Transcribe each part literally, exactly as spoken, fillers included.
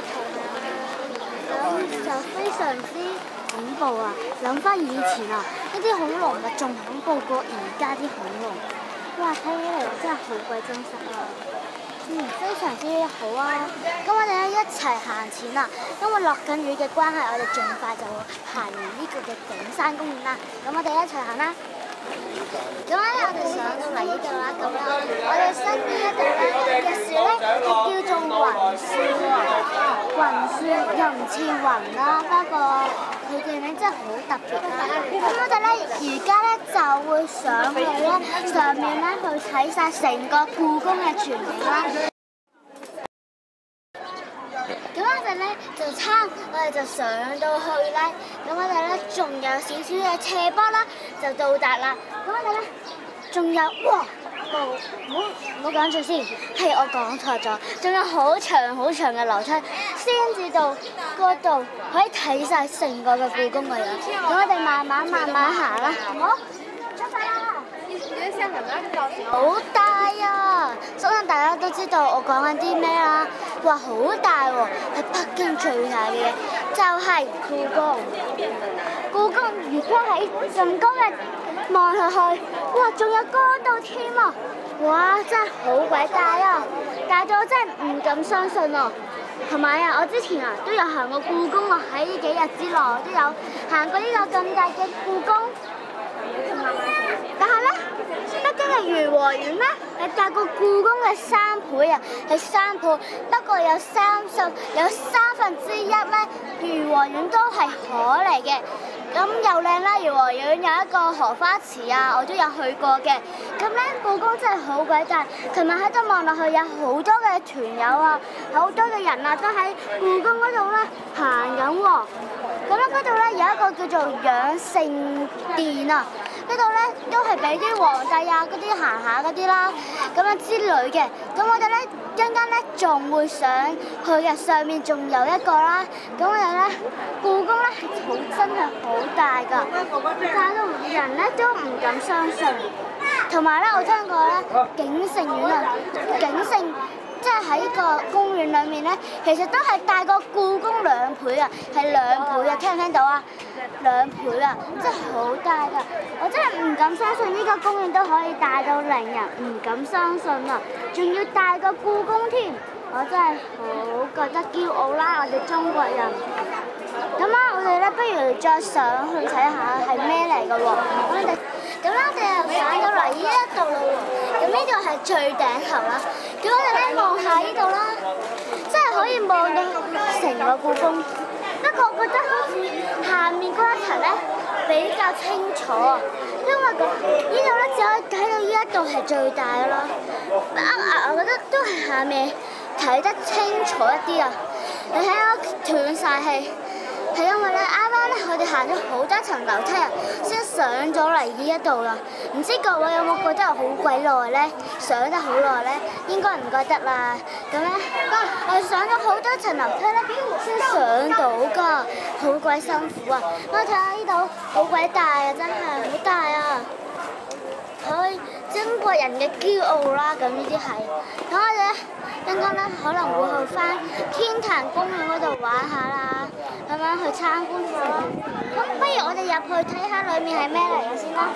咁就非常之恐怖啊！諗翻以前啊，呢啲恐龍咪仲恐怖過而家啲恐龍。哇！睇起嚟真係好鬼真實啊！嗯，非常之好啊！咁我哋咧一齊行前啦，因為落緊雨嘅關係，我哋盡快就會行完呢個嘅景山公園啦。咁我哋一齊行啦！咁咧，我哋上到嚟呢度啦，咁啦，我哋新呢一度咧嘅樹咧係叫做雲樹喎，雲樹又唔似雲啦，不過佢嘅名真係好特別啦。咁我哋咧而家咧就會上去咧上面咧去睇晒成個故宮嘅全景啦。咁我哋咧就差，我哋就上到去咧，咁我哋咧仲有少少嘅斜坡啦，就到達啦。咁我哋咧仲有哇，冇唔好唔好講住先，係我講錯咗，仲有好長好長嘅樓梯，先至到嗰度可以睇晒成個嘅故宮嘅樣。咁我哋慢慢慢慢行啦，好唔好？出發啦！好大啊！相信大家都知道我講緊啲咩啦。哇，好大喎！係北京最大嘅嘢，就係故宮。故宮而家喺咁高嘅望落去，哇，仲有高度添啊！哇，真係好鬼大啊！大到我真係唔敢相信啊！同埋啊，我之前啊都有行過故宮啊，喺呢幾日之內都有行過呢個咁大嘅故宮。但係咧，北京嘅頤和園咧係大過故宮嘅三倍啊，係三倍。不過有三十有三分之一咧，頤和園都係河嚟嘅。咁又靚啦，頤和園有一個荷花池啊，我都有去過嘅。咁咧，故宮真係好鬼大。琴日喺度望落去，有好多嘅團友啊，好多嘅人啊，都喺故宮嗰度咧行緊喎。咁咧，嗰度咧有一個叫做養聖殿啊。呢度咧都係俾啲皇帝啊嗰啲行下嗰啲啦，咁樣之類嘅。咁我哋咧一陣間咧仲會上去嘅，上面仲有一個啦。咁我哋咧故宮咧係好真係好大㗎，搞到人咧都唔敢相信。同埋咧，我聽過咧景盛園啊，景盛。即係喺個公園裏面咧，其實都係大過故宮兩倍啊，係兩倍啊，聽唔聽到啊？兩倍啊，真係好大㗎！我真係唔敢相信呢個公園都可以大到令人唔敢相信啊！仲要大過故宮添，我真係好覺得驕傲啦！我哋中國人。咁啊，我哋咧不如再上去睇下係咩嚟㗎喎？我哋咁啦，我哋又上到嚟呢一度啦喎。咁呢度係最頂頭啦。咁我哋咧望下呢度啦，真係可以望到成個故宮。不過我覺得好似下面嗰一層咧比較清楚啊，因為咁呢度咧只可以睇到呢一度係最大嘅啦。啊啊，我覺得都係下面睇得清楚一啲啊。你睇我斷晒氣。係因為咧，啱啱咧，我哋行咗好多層樓梯啊，先上咗嚟呢一度啦。唔知各位有冇覺得好鬼耐咧？上得好耐咧，應該唔覺得啦。咁咧，我哋上咗好多層樓梯咧，先上到㗎，好鬼辛苦啊！我睇下呢度，好鬼大啊，真係好大啊！佢中國人嘅驕傲啦，咁呢啲係。咁我哋咧，陣間咧可能會去翻天壇公園嗰度玩下啦，咁樣去參觀下啦。咁不如我哋入去睇下裡面係咩嚟嘅先啦。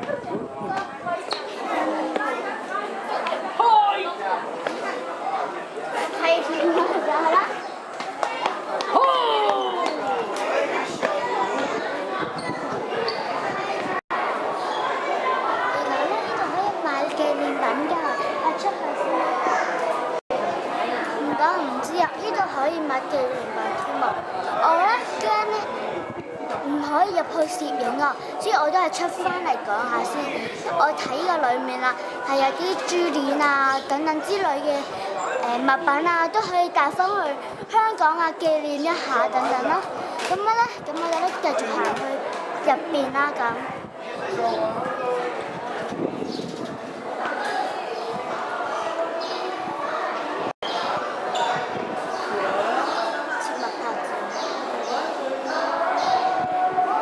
係，就係啦。可以買紀念品添啊！我咧驚咧唔可以入去攝影啊，所以我都係出翻嚟講下先。我睇個裡面啊，係有啲珠鏈啊等等之類嘅誒、呃、物品啊，都可以帶翻去香港啊紀念一下等等啦。咁樣咧，咁我哋咧繼續行去入邊啦咁。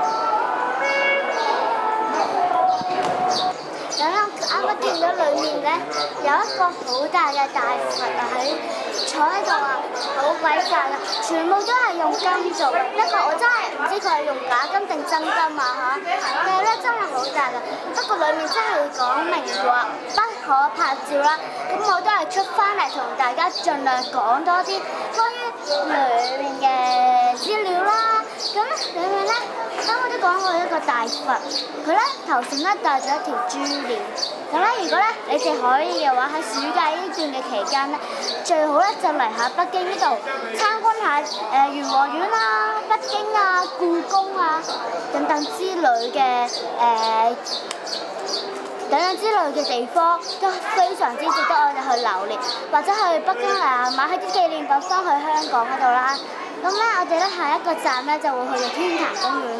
見到裏面咧咧有一個好大嘅大佛啊，喺坐喺度啊，好鬼大啊，全部都係用金做嘅。不過我真係唔知佢係用假金定真金啊嚇，但係咧真係好大嘅。不過裡面真係講明話不可拍照啦，咁我都係出翻嚟同大家盡量講多啲關於裡面嘅資料啦。咁裡面咧，啱我都講過一個大佛，佢咧頭上咧戴咗一條珠鏈。咁咧，如果咧你哋可以嘅話，喺暑假呢段嘅期間咧，最好咧就嚟下北京呢度參觀下誒頤和園啦、北京啊、故宮啊等等之類嘅誒、呃、等等之類嘅地方，都非常之值得我哋去留戀，或者去北京嚟買起啲紀念品翻去香港嗰度啦。咁咧，我哋咧下一個站咧就會去到天壇公園。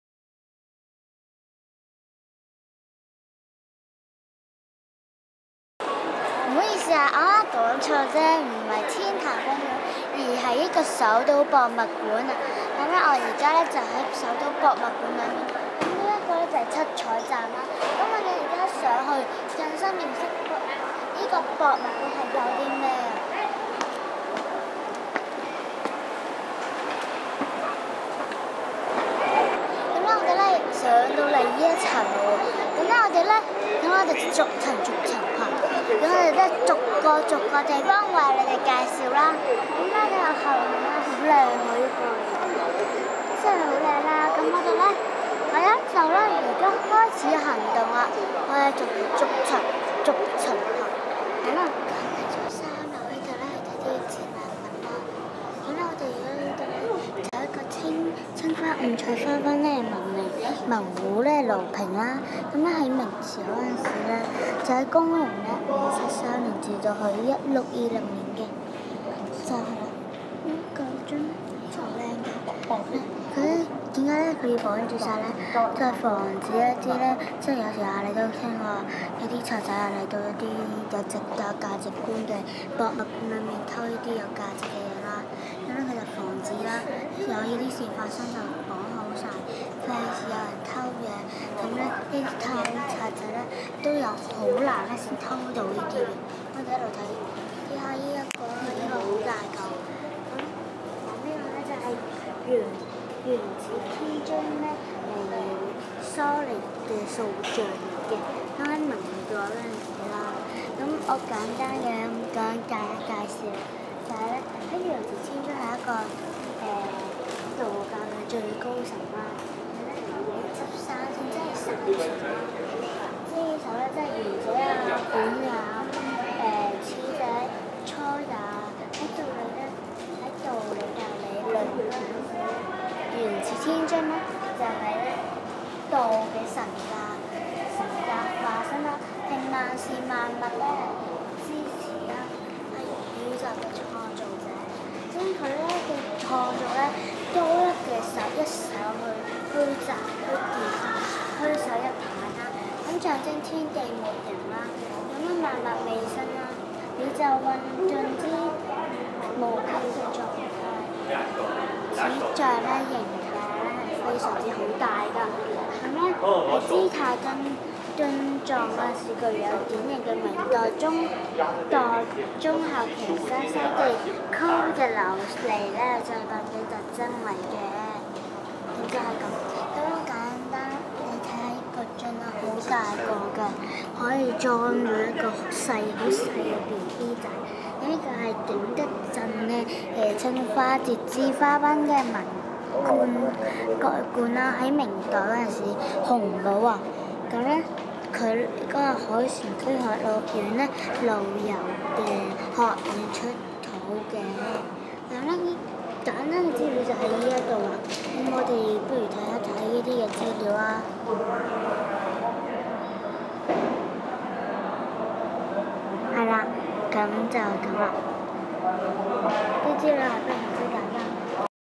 唔好意思啊，我啱啱講錯啫，唔係天壇公園，而係一個首都博物館啊。咁咧，我而家咧就喺首都博物館裏面。咁呢一個咧就係七彩站啦。咁我哋而家上去更深認識呢個博物館係有啲咩啊？上到嚟呢一層喎，咁咧我哋咧，咁我哋逐層逐層行，咁我哋咧逐個逐個地方為你哋介紹啦。咁咧就後面咧好靚喎呢個，真係好靚啦。咁我哋咧，我咧就咧而家開始行動啦，我哋逐逐層逐層行。咁啊，繼續三樓呢度咧睇啲展覽品啦。咁咧我哋而家呢度咧有一個青青花五彩花瓣咧文明。文湖咧盧平啦，咁咧喺明朝嗰陣時咧，就喺公元咧五七三年至到去一六二零年嘅，就係啦。呢個樽好靚嘅，佢咧點解咧佢要綁住晒咧？就係防止一啲咧，即係有時啊，你都聽過有啲賊仔啊嚟到一啲有值有價值觀嘅博物館裏面偷呢啲有價值嘅嘢啦。咁咧佢就防止啦，有呢啲事發生就綁好晒。費事有人偷嘢，咁咧呢啲偷賊仔咧都有好難咧先偷到呢啲嘅。我哋喺度睇，睇下呢一個呢、呢個好大嚿，咁講呢個咧就係原原始天津咧誒蘇黎嘅塑像嚟嘅，咁喺明代嗰陣時啦。咁我簡單嘅咁講介一介紹，就係咧喺原始天津係一個誒道教嘅最高神啦。十三線真係神呢首咧真係賢者啊、本啊、誒始者、初也喺道理咧，喺道理教理論啦。原始天津咧就係咧道嘅神格神格化身啦，令萬事萬物咧支持啦，係宇宙嘅創造者。咁佢咧嘅創造咧多一嘅手一手去。虛擲、虛電、虛手一棒啦，咁象徵天地無形啦，咁樣萬物未生啦，宇宙運進之無窮嘅狀態，此像咧形態咧係非常之好大㗎，咁咧係姿態跟敦壯啦，是具有典型嘅明代中代中後期西西地區嘅琉璃咧製品嘅特徵嚟嘅。就係咁，咁簡單。你睇下呢個樽啊，好大個㗎，可以裝住一個細好細嘅 B B 仔。咁呢個係景德鎮咧誒青花節支花灣嘅文罐蓋罐啦，喺明代嗰陣時紅寶啊，咁咧佢嗰個海船區學院咧路遊嘅學院出土嘅，咁咧呢。簡單嘅資料就喺呢一度啦，咁我哋不如睇一睇呢啲嘅資料啦。係啦，咁就咁啦。啲資料係非常之簡單。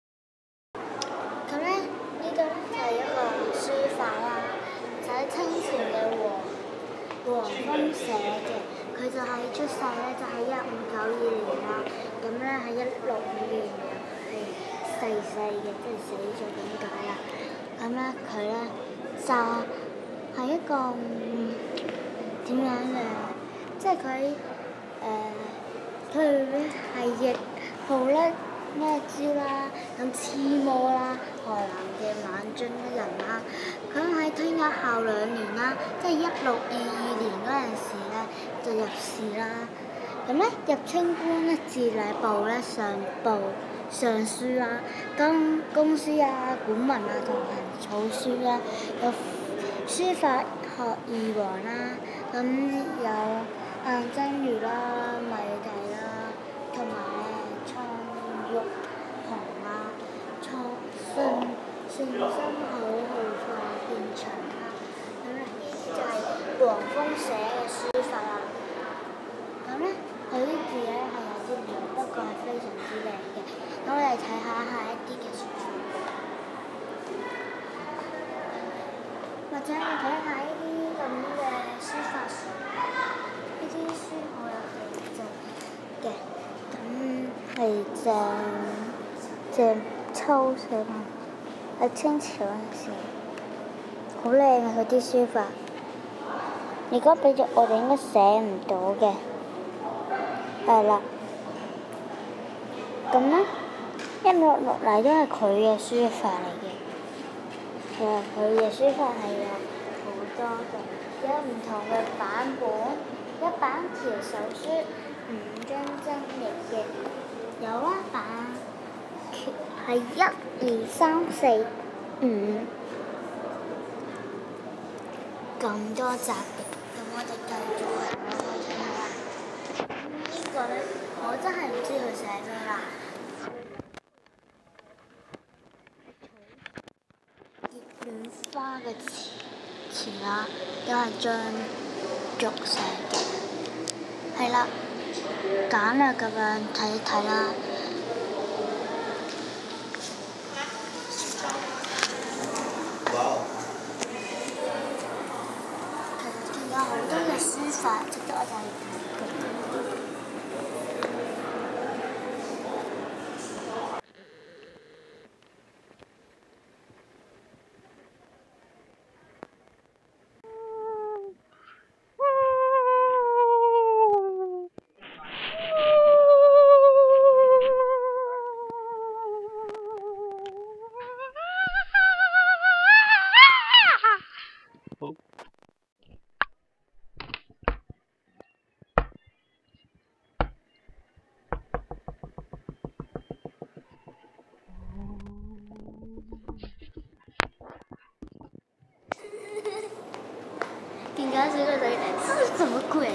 咁咧，呢度咧就係一個書法啦，就喺清朝嘅黃黃風寫嘅，佢就係出世咧就喺一五九二年啦，咁咧喺一六五年。細細嘅，即係死咗咁解啦。咁咧佢咧就係、是、一個點、嗯、樣嘅即係佢誒，佢係譯好咧咩招啦，咁黐魔啦，河南嘅晚進人啦，佢喺聽日後兩年啦，即係一六二二年嗰陣時咧就入仕啦。咁咧入清官咧治禮部咧上部尚書啦，公公書啊、古文啊同行草書啦，有書法學二王啦，咁有顏真如啦、米第啦，同埋咧蒼玉紅啦、創信信心好豪華變長啦，咁咧呢啲就係黃蜂寫嘅書法啦。咁咧佢啲字咧係有啲亂，不過係非常之靚嘅。咁我哋睇下下一啲嘅書法，或者你睇下呢啲咁嘅書法書，呢啲書好有氣質嘅，咁係鄭鄭秋寫嘛，喺清朝嗰陣時，好靚啊佢啲書法。如果俾咗我哋應該寫唔到嘅。係啦，咁咧一落落嚟都係佢嘅書法嚟嘅。其實佢嘅書法係有好多嘅，有唔同嘅版本，一版條手書五張真譯嘅，有一版係一二三四五咁多集嘅，咁我哋繼續行落去睇下啦。呢個咧，我真係唔知佢寫咩啦。熱戀花嘅詞詞啦，都係張續寫嘅。係啦，簡略咁樣睇一睇啦。其實仲有好多嘅書法值得我哋點解小個仔是什麼鬼？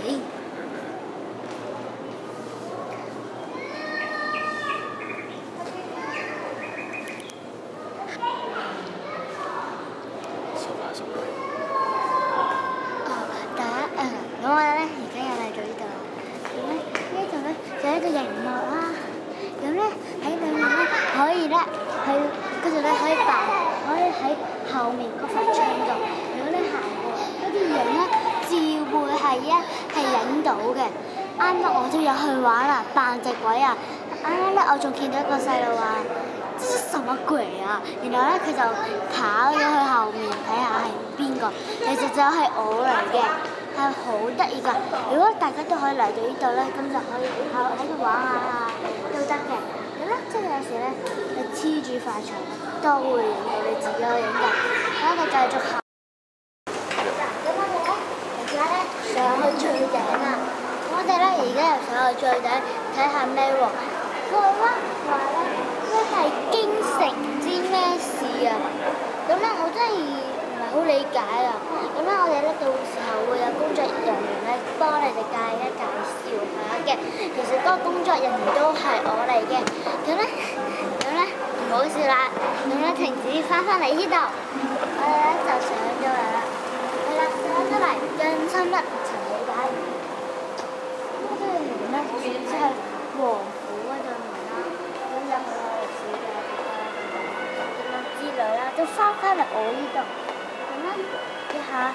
哦，第一誒，咁我咧而家又嚟到呢度啦。咁咧呢度咧就係一個熒幕啦。咁咧喺裏面咧可以咧去嗰度咧可以扮，可以喺後面嗰塊窗度。如果你行過嗰啲影咧，照會係一係影到嘅。啱啱我都有去玩啦，扮隻鬼啊！啱啱咧我仲見到一個細路話：這是什麼鬼啊？然後咧佢就跑咗去後面睇下係邊個，其實就係我嚟嘅，係好得意㗎。如果大家都可以嚟到呢度咧，咁就可以喺喺度玩下都得嘅。咁咧即係有時咧，你黐住塊牆都會影到你自己個影㗎。咁我哋繼續行。咁我哋咧而家咧上去最頂啦。我哋咧而家又上去最頂睇下咩喎？佢咧話咧咩係京城唔知咩事啊？咁咧我真係唔係好理解啊！咁咧我哋咧到時候會有工作人員咧幫你哋介一介紹下嘅。其實嗰個工作人員都係我嚟嘅。咁咧咁咧唔好笑啦！咁咧停止翻返嚟呢度，我哋咧就上咗嚟啦。係啦，上咗嚟更深一層理解。呢個門咧主要係王府嗰度門啦，咁入去我哋小嘅咁樣之類啦，都翻返嚟我呢度。咁咧一下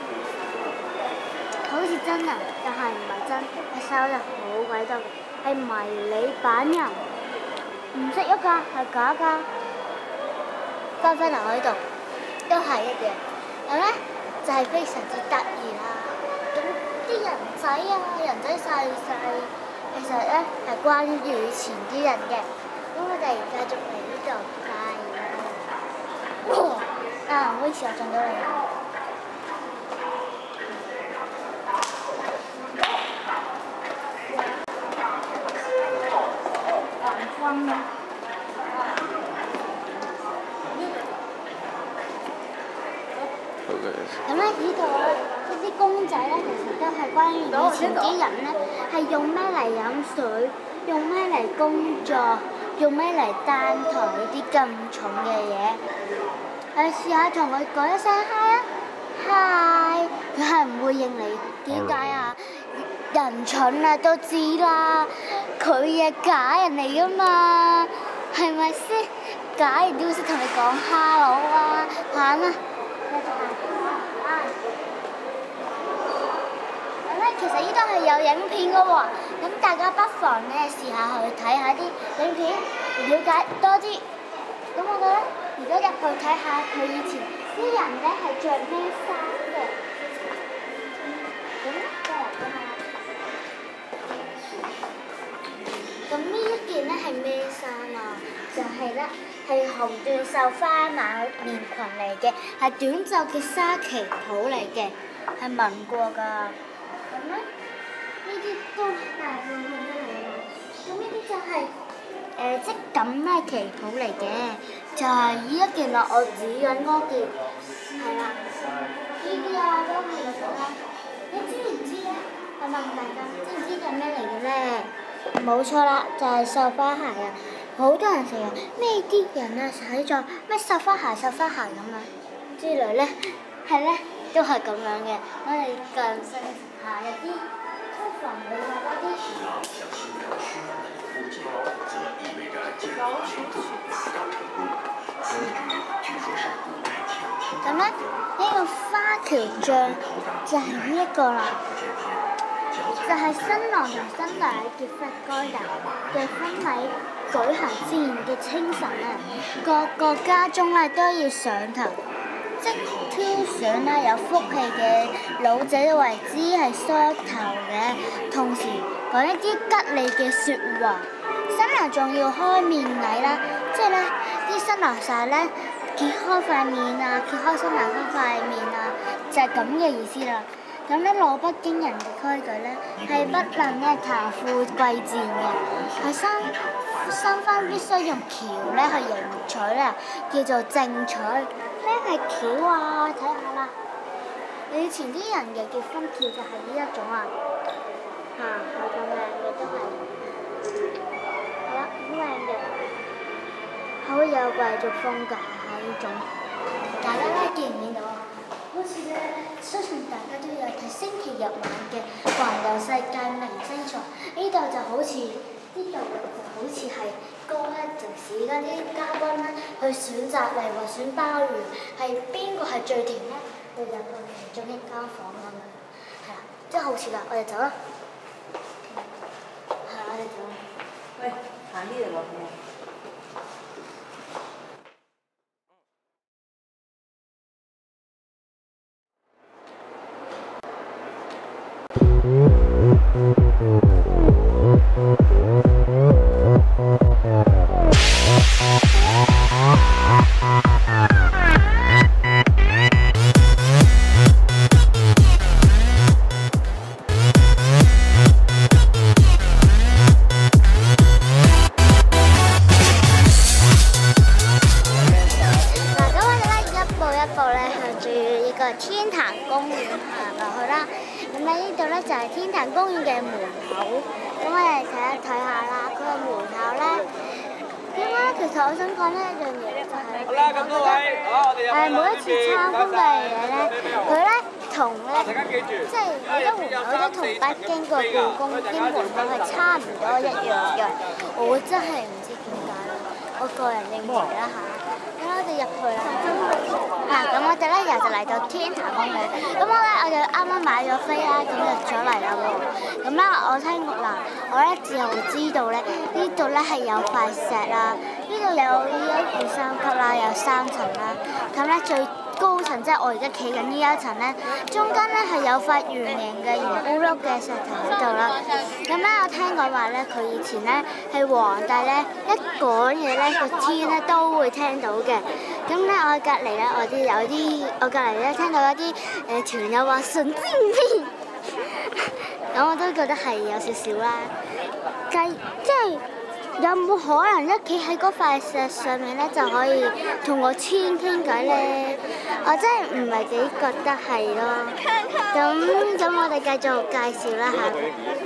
好似真人，但係唔係真，一收就好鬼多，係迷你版人，唔識喐㗎，係假㗎。翻返嚟我呢度都係一樣，咁咧就係非常之得意啦。咁啲人仔啊，人仔細細，其實咧係關於以前啲人嘅。咁我哋繼續嚟呢度睇啦。啊，唔好意思，我撞到你啦。光啦。咁咧，呢度咧，呢啲公仔咧，其實都係關於以前啲人咧，係用咩嚟飲水，用咩嚟工作，用咩嚟擔抬呢啲咁重嘅嘢。你試下同佢講一聲嗨啊，嗨！佢係唔會應你，點解啊？人蠢啊，都知啦，佢係假人嚟噶嘛，係咪先？假人都會識同你講 hello 啊，玩啊！咁咧，其實呢度係有影片嘅喎，咁大家不妨咧試下去睇下啲影片，了解多啲。咁我覺得，而家入去睇下佢以前啲人咧係着咩衫嘅。咁再嚟睇下。咁呢一件咧係咩衫啊？就係咧係紅斷袖花馬面裙嚟嘅，係短袖嘅紗旗袍嚟嘅，係紋過㗎。咁咧呢啲都大部分都係啦。咁呢啲就係誒織錦咩旗袍嚟嘅，就係呢一件啦，我指緊嗰件，係啦。呢啲啊都係㗎啦。你知唔知咧？我問大家，知唔知係咩嚟嘅咧？冇錯啦，就係繡花鞋啊！好多人成日咩啲人啊睇咗咩繡花鞋、繡花鞋咁樣之類咧，係咧都係咁樣嘅。我哋近身下入啲出房裏面嗰啲。咁咧呢個花橋帳就係呢一個啦。就係新郎同新娘喺結婚嗰日嘅婚禮舉行之前嘅清晨啊，個個家中咧都要上頭，即挑選啦有福氣嘅老者為之係梳頭嘅，同時講一啲吉利嘅説話。新娘仲要開面禮啦，即係咧啲新郎曬咧揭開塊面啊，揭開新娘嗰塊面啊，就係咁嘅意思啦。咁咧老北京人嘅規矩咧係不能咧談富貴賤嘅，係新新婚必須用轎咧去迎娶啦，叫做正娶。咩係轎啊？睇下啦，以前啲人嘅結婚轎就係呢一種啊，嚇係咁靚嘅都係，係啦好靚嘅，好有貴族風格啊呢種。大家咧見唔見到啊？好似咧，相信大家都有睇星期日晚嘅《環遊世界明星賽》，呢度就好似呢度就好似係高一陣時嗰啲嘉賓咧去選擇嚟話選鮑魚，係邊個係最甜咧？你入去其中一間房咁樣，係啦，即係好似啦，我哋走啦，係啦，我哋走啦。喂，行呢度落去。天壇公園行落去啦，咁咧呢度咧就係天壇公園嘅門口，咁我哋睇一睇下啦。佢個門口咧，點解其實我想講呢一樣嘢就係，我覺得誒每一次參觀嘅嘢咧，佢咧同咧即係我覺得門口都同北京個故宮啲門口係差唔多一樣嘅，我真係唔知點解啦，我個人認為啦嚇。咁我哋入去啦，啊咁我哋咧又就嚟到天壇公園，咁我咧我就啱啱買咗飛啦，咁就咗嚟啦喎。咁咧我聽過嗱，我咧就知道咧呢度咧係有塊石啦，呢度有一二三級啦，有三層啦。咁咧最高層，即係我而家企緊呢一層咧，中間咧係有塊圓形嘅圓咕碌嘅石頭喺度啦。咁咧我聽講話咧，佢以前咧係皇帝咧一講嘢咧，個天咧都會聽到嘅。咁咧我隔離咧，我啲有啲我隔離咧聽到有啲誒團友話神經病，咁我都覺得係有少少啦。計即係。有冇可能一企喺嗰塊石上面咧就可以同個天傾偈咧？我真係唔係幾覺得係咯。咁咁我哋繼續介紹啦下。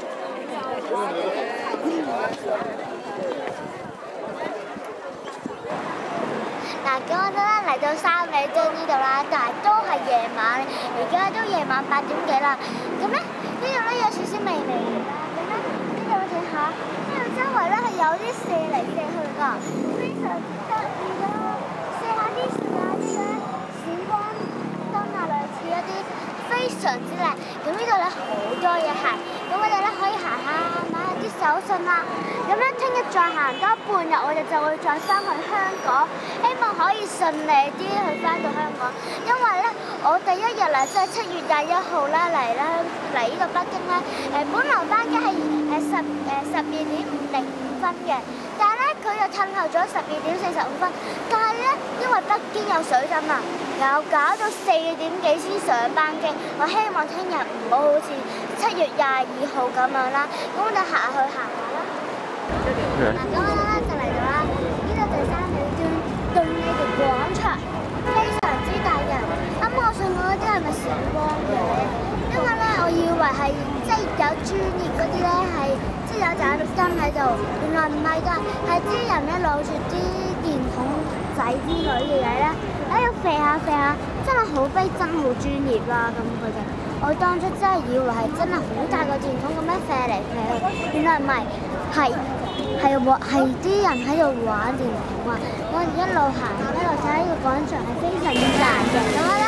嗱，咁我哋咧嚟到三里堆呢度啦，但係都係夜晚，而家都夜晚八點幾啦。咁咧呢度咧有少少微微啦。咁咧呢度睇下。周圍咧係有啲射嚟射去㗎，非常之得意㗎，射下啲射下啲咧閃光燈啊，類似一啲非常之靚。咁呢度咧好多嘢行，咁我哋咧可以行下買下啲手信啦。咁咧聽日再行多半日，我哋就會再翻去香港，希望可以順利啲去翻到香港。因為咧我第一日嚟即係七月廿一號啦嚟啦嚟呢度北京咧，誒本來班機係誒十誒十二點五零五分嘅，但係咧佢又褪後咗十二點四十五分，但係咧因為北京有水浸啊，又搞到四點幾先上班機。我希望聽日唔好好似七月廿二號咁樣啦，咁我哋行去行下啦。嗱，咁我咧就嚟到啦，呢度就係三里屯頓呢個廣場，非常之大嘅。咁我上嗰啲係咪閃光嘅？因為咧我以為係即係有專業嗰啲咧係。有盞燈喺度，原來唔係㗎，係啲人咧攞住啲電筒仔之類嘅嘢咧，喺度飛下飛下，真係好逼真，好專業啦咁佢哋。我當初真係以為係真係好大個電筒咁樣飛嚟飛去，原來唔係，係係玩係啲人喺度玩電筒啊！我哋一路行一路睇呢個廣場係非常之大嘅。咁咧，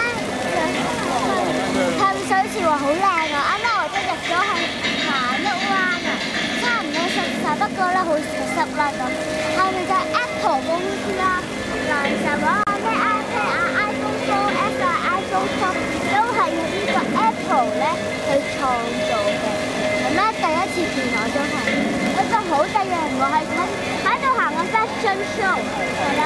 噴水池話好靚啊！啱啱我都入咗去行碌灣啊！不過咧好濕啦咁，後面就係 Apple 公司啦，嗱就講咩 iPad 啊、iPhone four S 啊、iPhone twelve 都係用呢個 Apple 咧去創造嘅，係咩？第一次見我都係，一個好得意嘅，我係喺喺度行緊 fashion show， 係啦，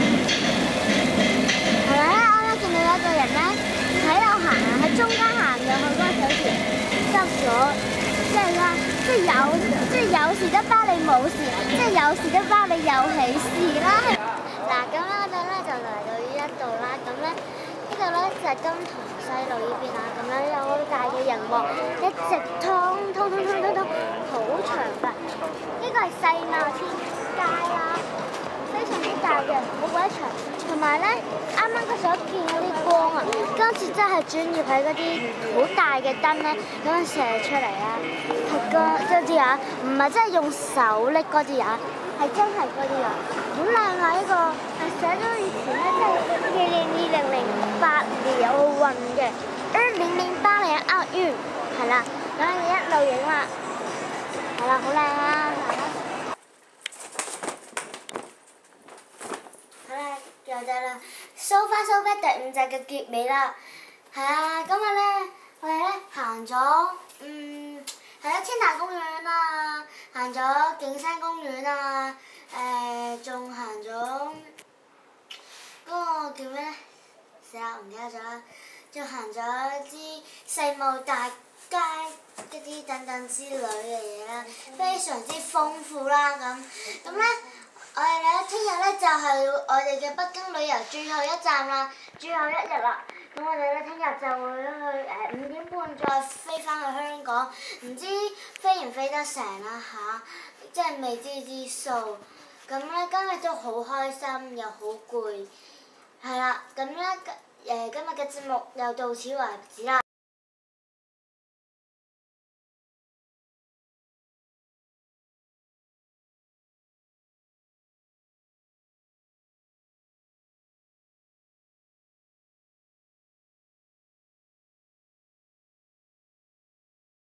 係咪咧？啱啱見到有一個人咧喺度行啊，喺中間行入去嗰個水池執咗。即係啦，即係有，即係有時得包你冇事，即係有時得包你有喜事啦。嗱，咁咧我哋咧就嚟到呢一度啦，咁咧呢度咧就係金塘西路呢邊啦，咁咧有好大嘅熒幕，一直通通通通通通，好長㗎。呢個係世貿天街啦，非常之大嘅，好鬼長。同埋咧，啱啱嗰時候見嗰啲光啊，今次真係專業喺嗰啲好大嘅燈咧，咁樣射出嚟啦，係個嗰啲啊，唔係真係用手拎嗰啲啊，係真係嗰啲啊，好靚啊！呢個係寫咗以前咧，即係二零二零零八年有奧運嘅，二零零八年奧運係啦，咁樣一路影啦，係啦，好靚啊！就得啦 ，so far so bad 第五集嘅結尾啦，係啊，今日咧我哋咧行咗，嗯，係啊，天壇公園啦，行咗景山公園啊，誒，仲行咗嗰個叫咩咧？死啦，唔記得咗啦，仲行咗啲世貿大街一啲等等之類嘅嘢啦，非常之豐富啦咁，咁咧。我哋咧，聽日咧就係我哋嘅北京旅遊最後一站啦，最後一日啦。咁我哋咧聽日就會去誒五點半再飛翻去香港，唔知飛唔飛得成啦嚇，即係未知之數。咁咧今日都好開心，又好攰，係啦。咁咧誒今日嘅節目又到此為止啦。